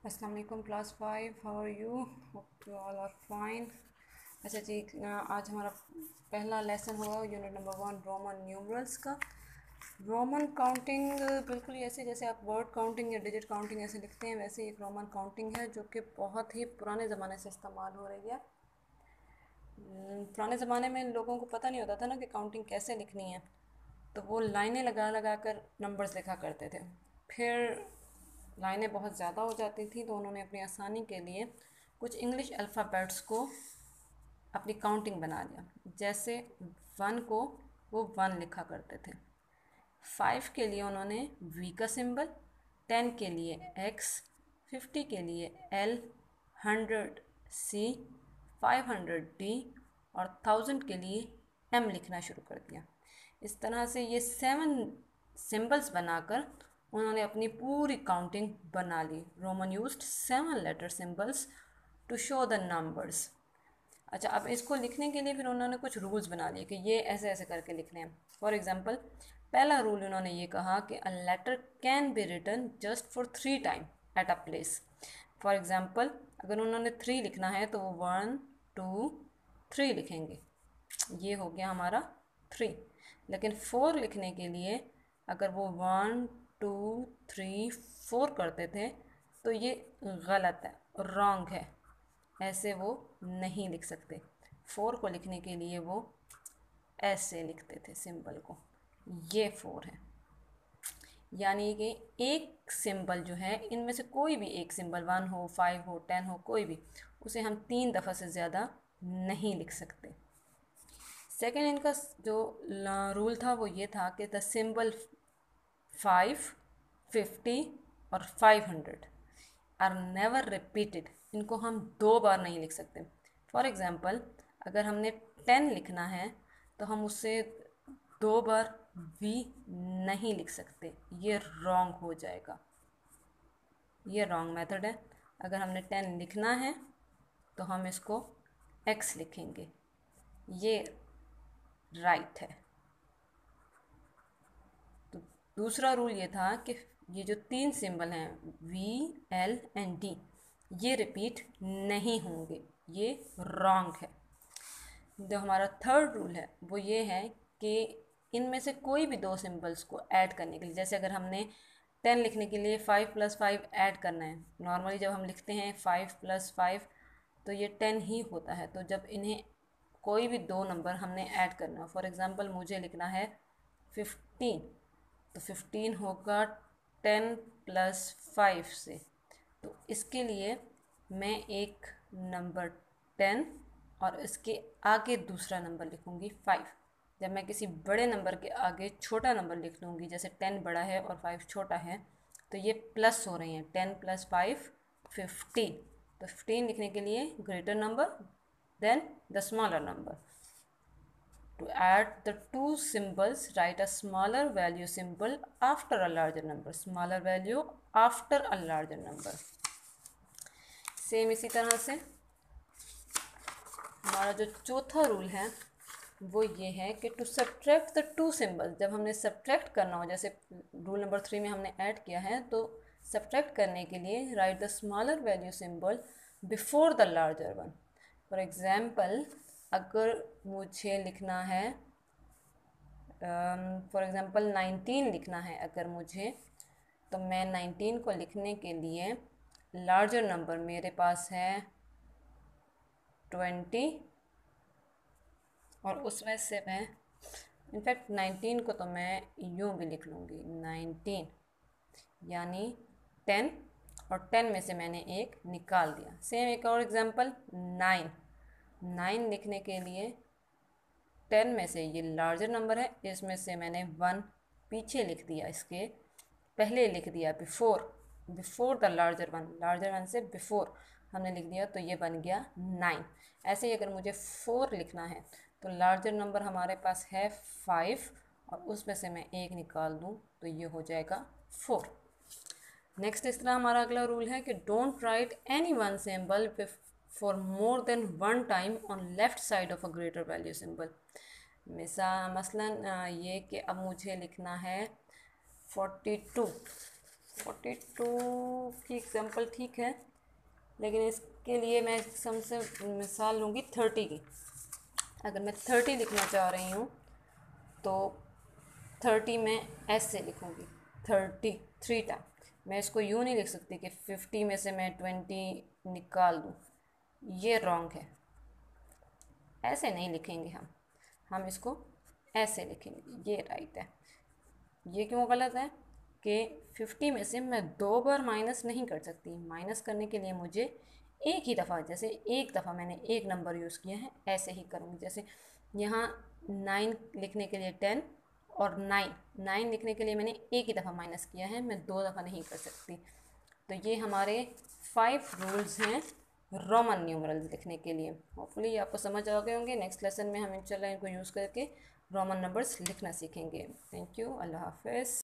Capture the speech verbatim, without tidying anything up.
अस्सलाम वालेकुम class five, how are you? Hope you all are fine. अच्छा जी, आज हमारा पहला लेसन होगा unit number one, Roman numerals का। रोमन काउंटिंग बिल्कुल ही ऐसे जैसे आप वर्ड काउंटिंग या डिजिट काउंटिंग ऐसे लिखते हैं, वैसे एक रोमन काउंटिंग है जो कि बहुत ही पुराने ज़माने से इस्तेमाल हो रही है। पुराने ज़माने में लोगों को पता नहीं होता था ना कि काउंटिंग कैसे लिखनी है, तो वो लाइनें लगा लगा कर नंबर्स लिखा करते थे। फिर लाइनें बहुत ज़्यादा हो जाती थी, तो उन्होंने अपनी आसानी के लिए कुछ इंग्लिश अल्फ़ाबेट्स को अपनी काउंटिंग बना लिया। जैसे वन को वो वन लिखा करते थे, फाइव के लिए उन्होंने वी का सिंबल, टेन के लिए एक्स, फिफ्टी के लिए L, hundred C, five hundred D और थाउजेंड के लिए एम लिखना शुरू कर दिया। इस तरह से ये सेवन सिंबल्स बनाकर उन्होंने अपनी पूरी काउंटिंग बना ली। Roman used seven letter symbols to show the numbers. अच्छा, अब इसको लिखने के लिए फिर उन्होंने कुछ रूल्स बना लिए कि ये ऐसे ऐसे करके लिखने हैं। फॉर एग्जांपल, पहला रूल उन्होंने ये कहा कि a letter can be written just for three time at a place. For example, अगर उन्होंने थ्री लिखना है तो वो वन टू थ्री लिखेंगे, ये हो गया हमारा थ्री। लेकिन फोर लिखने के लिए अगर वो वन टू थ्री फोर करते थे तो ये गलत है, रॉन्ग है, ऐसे वो नहीं लिख सकते। फोर को लिखने के लिए वो ऐसे लिखते थे सिंबल को, ये फोर है। यानी कि एक सिंबल जो है, इनमें से कोई भी एक सिंबल, वन हो, फाइव हो, टेन हो, कोई भी, उसे हम तीन दफ़ा से ज़्यादा नहीं लिख सकते। सेकेंड इनका जो रूल था वो ये था कि द सिंबल फाइव, फिफ्टी और five hundred are never repeated. इनको हम दो बार नहीं लिख सकते। फॉर एग्ज़ाम्पल, अगर हमने टेन लिखना है तो हम उससे दो बार वी नहीं लिख सकते, ये रॉन्ग हो जाएगा, ये रॉन्ग मेथड है। अगर हमने टेन लिखना है तो हम इसको एक्स लिखेंगे, ये राइट है। तो दूसरा रूल ये था कि ये जो तीन सिंबल हैं वी, एल एंड डी, ये रिपीट नहीं होंगे, ये रॉन्ग है। जो हमारा थर्ड रूल है वो ये है कि इनमें से कोई भी दो सिंबल्स को ऐड करने के लिए, जैसे अगर हमने टेन लिखने के लिए फाइव प्लस फाइव ऐड करना है, नॉर्मली जब हम लिखते हैं फाइव प्लस फाइव तो ये टेन ही होता है। तो जब इन्हें कोई भी दो नंबर हमने ऐड करना, फॉर एग्ज़ाम्पल मुझे लिखना है फिफ्टीन, तो फिफ्टीन होगा टेन प्लस फाइव से, तो इसके लिए मैं एक नंबर टेन और इसके आगे दूसरा नंबर लिखूँगी फाइव। जब मैं किसी बड़े नंबर के आगे छोटा नंबर लिख लूँगी, जैसे टेन बड़ा है और फाइव छोटा है, तो ये प्लस हो रही हैं, टेन प्लस फाइव फिफ्टीन। तो फिफ्टीन लिखने के लिए greater number than the smaller number. To add the two symbols, write a smaller value symbol after a larger number. Smaller value after a larger number. Same इसी तरह से हमारा जो चौथा रूल है वो ये है कि to subtract the two symbols, जब हमने सब्ट्रैक्ट करना हो, जैसे रूल नंबर थ्री में हमने ऐड किया है, तो सब्ट्रैक्ट करने के लिए write the smaller value symbol before the larger one. For example, अगर मुझे लिखना है फॉर एग्ज़ाम्पल नाइनटीन लिखना है अगर मुझे, तो मैं नाइनटीन को लिखने के लिए लार्जर नंबर मेरे पास है ट्वेंटी, और उसमें से मैं इनफैक्ट नाइनटीन को तो मैं यूँ भी लिख लूँगी, नाइनटीन यानी टेन, और टेन में से मैंने एक निकाल दिया। सेम एक और एग्जांपल, नाइन, नाइन लिखने के लिए टेन में से ये लार्जर नंबर है, इसमें से मैंने वन पीछे लिख दिया, इसके पहले लिख दिया before, before the larger one, larger one से बिफोर हमने लिख दिया, तो ये बन गया नाइन। ऐसे ही अगर मुझे फोर लिखना है तो लार्जर नंबर हमारे पास है फाइव, और उसमें से मैं एक निकाल दूँ तो ये हो जाएगा फोर। नेक्स्ट इस तरह हमारा अगला रूल है कि don't write any one symbol for more than one time on left side of a greater value symbol. मिसा मसलन ये कि अब मुझे लिखना है फोर्टी टू, फोर्टी टू की एग्जांपल ठीक है, लेकिन इसके लिए मैं सबसे मिसाल लूँगी थर्टी की। अगर मैं थर्टी लिखना चाह रही हूँ तो थर्टी में एस से लिखूँगी, थर्टी थ्री टाइम। मैं इसको यूँ नहीं लिख सकती कि फिफ्टी में से मैं ट्वेंटी निकाल दूँ, ये रॉन्ग है। ऐसे नहीं लिखेंगे हम हम इसको ऐसे लिखेंगे, ये राइट है। ये क्यों गलत है कि फिफ्टी में से मैं दो बार माइनस नहीं कर सकती। माइनस करने के लिए मुझे एक ही दफ़ा, जैसे एक दफ़ा मैंने एक नंबर यूज़ किया है ऐसे ही करूँगी। जैसे यहाँ नाइन लिखने के लिए टेन और नाइन नाइन लिखने के लिए मैंने एक ही दफ़ा माइनस किया है, मैं दो दफ़ा नहीं कर सकती। तो ये हमारे फाइव रूल्स हैं रोमन न्यूमरल्स लिखने के लिए। होपफुली आपको समझ आ गए होंगे। नेक्स्ट लेसन में हम इंशाल्लाह इनको यूज़ करके रोमन नंबर्स लिखना सीखेंगे। थैंक यू, अल्लाह हाफ़िज़।